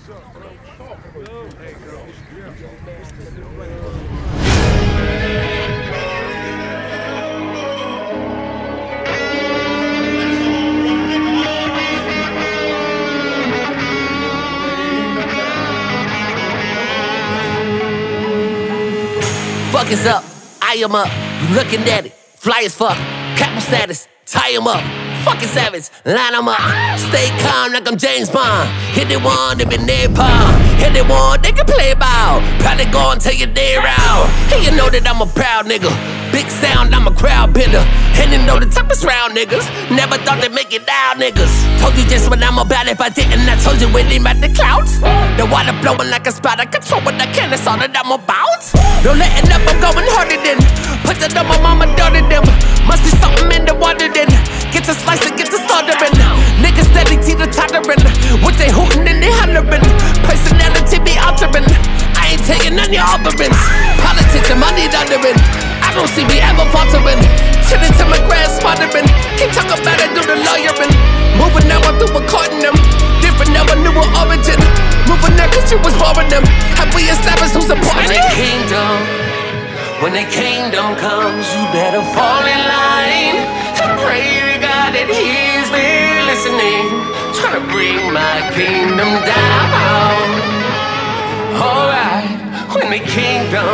Fuck is up, I am up, you looking at it, fly as fuck, capital status, tie him up, fucking savage, line him up, stay calm like I'm James Bond, hit it one, they been napalm, hit it one, they can play ball, probably go and tell you they round, hey you know that I'm a proud nigga, big sound, I'm a crowd bender, and you know the top is round niggas, never thought they'd make it down niggas, told you just what I'm about, if I didn't I told you when they at the clouds, the water blowing like a spout, I control what I can, that's all that I'm about. No letting up, I'm going harder than put that on my mama, daughter them. Must be something in the water then. Get to slicing, get to slaughtering. Niggas steady teeter-tottering. What they hooting and they hollering. Personality be altering. I ain't taking none of your offerings. Politics and money laundering. I don't see me ever faltering. Chilling to my grass smothering. Keep talking about it, do the lawyering. Moving now, I'm through recording them. Different now, a newer origin. Moving now, cause you was boring them. Have we established who's important? When the kingdom comes, you better fall in line and pray to God that He's been listening, trying to bring my kingdom down. Alright, when the kingdom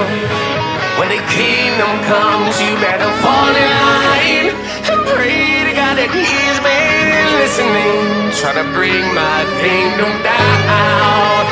comes, you better fall in line and pray to God that He's been listening, trying to bring my kingdom down.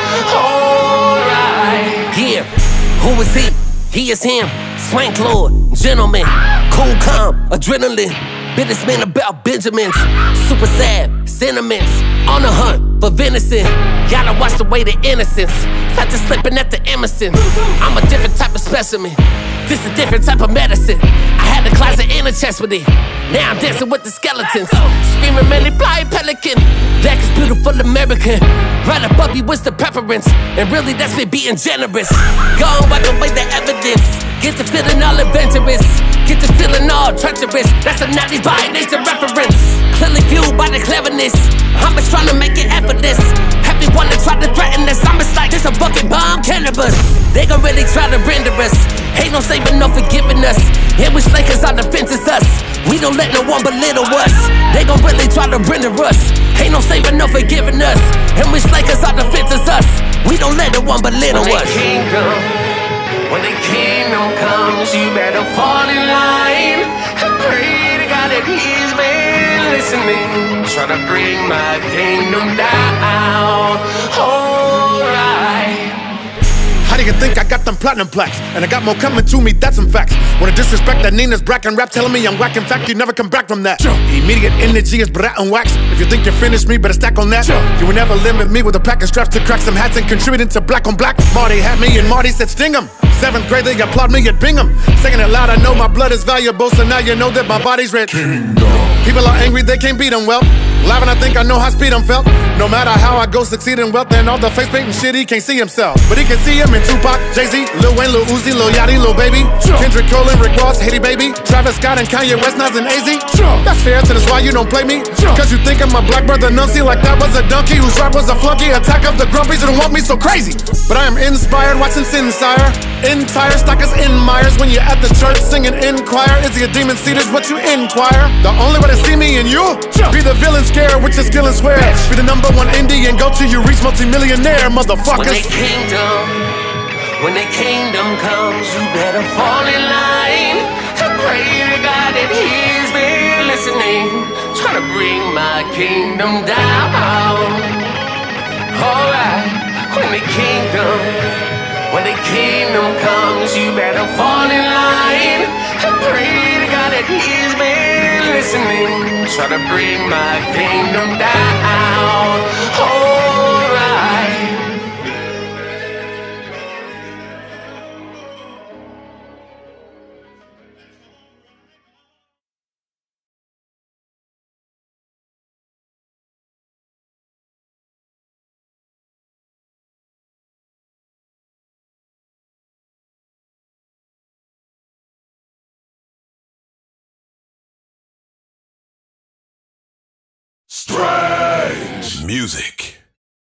Alright. Yeah, who is he? He is him, swank lord, gentleman, cool calm, adrenaline, businessman about Benjamins, super sad, sentiments, on the hunt for venison, gotta watch the way to innocence, not just slipping at the Emerson, I'm a different type of specimen, this a different type of medicine, I had the closet in a chest with it, now I'm dancing with the skeletons, screaming Manly Fly Pelican, black is beautiful American, right above you was the preference, and really that's me being generous, go and wipe away the evidence, get to feeling all adventurous, get to feeling all treacherous, that's a 90s by nature reference, clearly fueled by the cleverness, I'm just trying to make it effortless, everyone that try to threaten us, I'm just like this a fucking bomb cannabis, they gon' really try to render us, ain't no saving, no forgiving us, and we slay cause our defense is us, we don't let no one belittle us, they gon' really try to render us, ain't no saving, no forgiving us, and we slay cause our defense is us, we don't let no one belittle us. When the kingdom comes, you better fall in line and pray to God that He's been listening, trying to bring my kingdom down. Alright. How do you think I got them platinum plaques? And I got more coming to me, that's some facts. Wanna disrespect that Nina's bracken rap, telling me I'm whack. In fact, you never come back from that. Immediate energy is brat and wax. If you think you finished me, better stack on that. You will never limit me with a pack of straps to crack some hats and contributing to black on black. Marty had me and Marty said sting 'em. 7th grade, they applaud me at Bingham. Saying it loud, I know my blood is valuable, so now you know that my body's red. People are angry, they can't beat them well. Laughing, I think I know how speed I'm felt. No matter how I go, succeed in wealth and all the face painting shit, he can't see himself. But he can see him in Tupac, Jay-Z, Lil Wayne, Lil Uzi, Lil Yachty, Lil Baby, Kendrick Cole and Rick Ross, Haiti Baby, Travis Scott and Kanye West, Nas and AZ. That's fair, so that's why you don't play me. Cause you think I'm a black brother Nuncy, like that was a donkey whose rap was a flunky. Attack of the grumpies who don't want me so crazy. But I am inspired, watching Sin Sire. Entire stockers in Myers. When you're at the church singing in choir, is he a demon seed is what you inquire. The only way to see me and you, be the villain scare with your skill and swear. Be the #1 indie and go till you reach multi-millionaire, motherfuckers. When the kingdom comes, you better fall in line and pray to God that He's been listening, trying to bring my kingdom down. Alright, when the kingdom comes, you better fall in line and pray to God that He's been listening, trying to bring my kingdom down. Alright. Strange music.